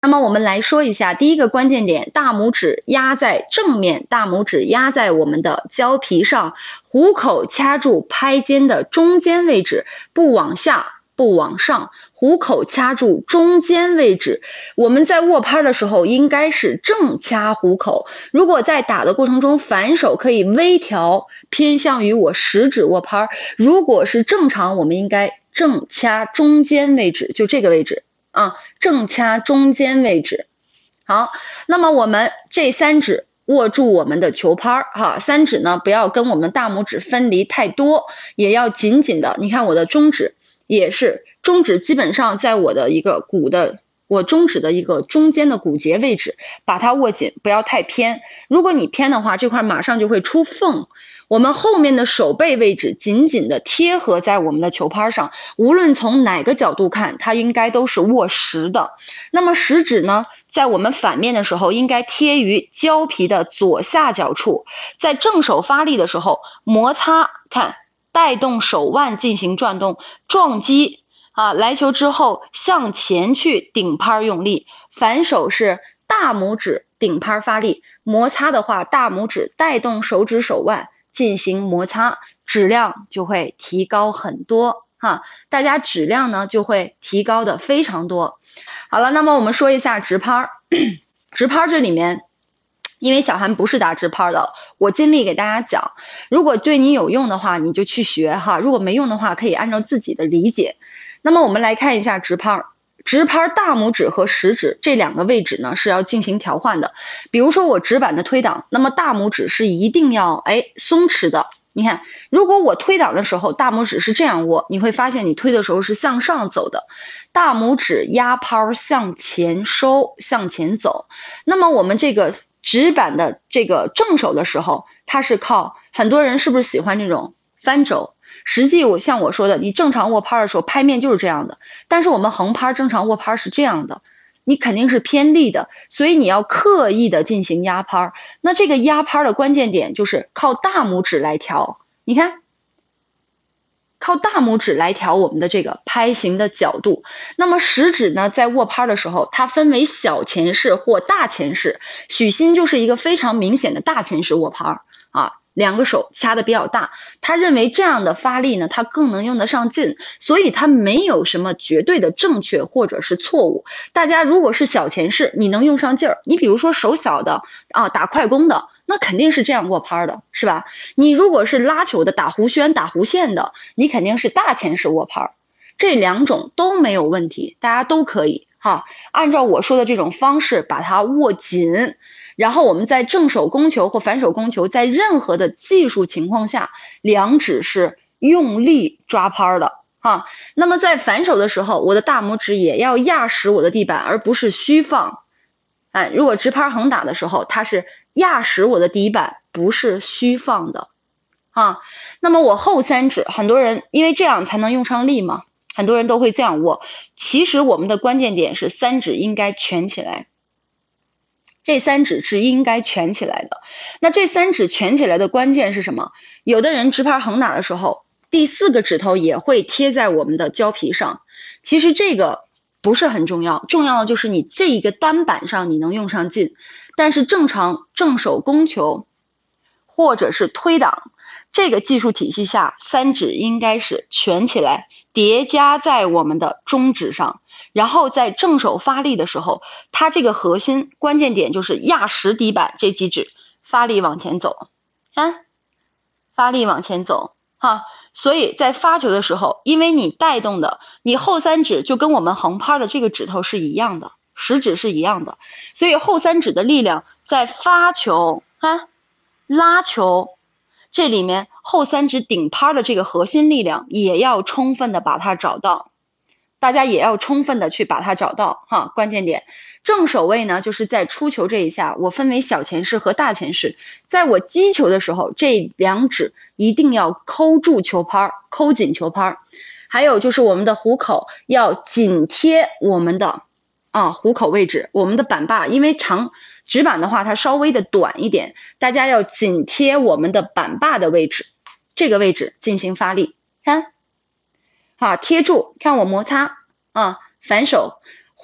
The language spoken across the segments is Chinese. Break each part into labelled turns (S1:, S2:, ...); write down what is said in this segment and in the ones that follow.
S1: 那么我们来说一下第一个关键点，大拇指压在正面，大拇指压在我们的胶皮上，虎口掐住拍肩的中间位置，不往下，不往上，虎口掐住中间位置。我们在握拍的时候应该是正掐虎口，如果在打的过程中反手可以微调，偏向于我食指握拍，如果是正常，我们应该正掐中间位置，就这个位置啊，正掐中间位置。好，那么我们这三指握住我们的球拍哈，三指呢不要跟我们大拇指分离太多，也要紧紧的。你看我的中指也是，中指基本上在我的一个我中指的一个中间的骨节位置，把它握紧，不要太偏。如果你偏的话，这块马上就会出缝。我们后面的手背位置紧紧的贴合在我们的球拍上，无论从哪个角度看，它应该都是握实的。那么食指呢，在我们反面的时候，应该贴于胶皮的左下角处。在正手发力的时候，摩擦，看，带动手腕进行转动，撞击啊，来球之后向前去顶拍用力。反手是大拇指顶拍发力，摩擦的话，大拇指带动手指手腕进行摩擦，质量就会提高很多哈，大家质量呢就会提高的非常多。好了，那么我们说一下直拍，直拍这里面，因为小韩不是打直拍的，我尽力给大家讲，如果对你有用的话，你就去学哈，如果没用的话，可以按照自己的理解。那么我们来看一下直拍。直拍大拇指和食指这两个位置呢是要进行调换的。比如说我直板的推挡，那么大拇指是一定要松弛的。你看，如果我推挡的时候大拇指是这样握，你会发现你推的时候是向上走的，大拇指压拍向前收，向前走。那么我们这个直板的这个正手的时候，它是靠，很多人是不是喜欢这种翻肘？实际像我说的，你正常握拍的时候拍面就是这样的，但是我们横拍正常握拍是这样的，你肯定是偏力的，所以你要刻意的进行压拍。那这个压拍的关键点就是靠大拇指来调，你看，靠大拇指来调我们的这个拍形的角度。那么食指呢，在握拍的时候，它分为小前式或大前式，许昕就是一个非常明显的大前式握拍啊。两个手掐的比较大，他认为这样的发力呢，他更能用得上劲，所以他没有什么绝对的正确或者是错误。大家如果是小前式，你能用上劲儿，你比如说手小的啊，打快攻的，那肯定是这样握拍的，是吧？你如果是拉球的，打弧宣、打弧线的，你肯定是大前式握拍。这两种都没有问题，大家都可以哈，按照我说的这种方式把它握紧。然后我们在正手攻球或反手攻球，在任何的技术情况下，两指是用力抓拍的哈。那么在反手的时候，我的大拇指也要压实我的地板，而不是虚放。如果直拍横打的时候，它是压实我的底板，不是虚放的啊。那么我后三指，很多人因为这样才能用上力嘛，很多人都会这样握。其实我们的关键点是三指应该蜷起来。这三指是应该蜷起来的。那这三指蜷起来的关键是什么？有的人直拍横打的时候，第四个指头也会贴在我们的胶皮上。其实这个不是很重要，重要的就是你这一个单板上你能用上劲。但是正常正手攻球或者是推挡这个技术体系下，三指应该是蜷起来，叠加在我们的中指上。然后在正手发力的时候，它这个核心关键点就是压实底板，这几指发力往前走，发力往前走哈。所以在发球的时候，因为你带动的，你后三指就跟我们横拍的这个指头是一样的，食指是一样的，所以后三指的力量在发球拉球这里面，后三指顶拍的这个核心力量也要充分的把它找到。大家也要充分的去把它找到哈，关键点。正手位呢，就是在出球这一下，我分为小前式和大前式。在我击球的时候，这两指一定要抠住球拍，抠紧球拍。还有就是我们的虎口要紧贴我们的虎口位置，我们的板把，因为直板的话它稍微的短一点，大家要紧贴我们的板把的位置，这个位置进行发力，看。好，贴住，看我摩擦反手，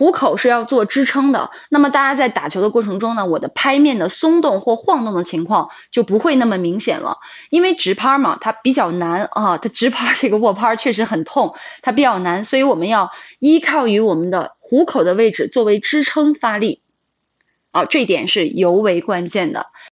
S1: 虎口是要做支撑的，那么大家在打球的过程中呢，我的拍面的松动或晃动的情况就不会那么明显了。因为直拍嘛，它比较难啊，它直拍这个握拍确实很痛，它比较难，所以我们要依靠于我们的虎口的位置作为支撑发力，这一点是尤为关键的。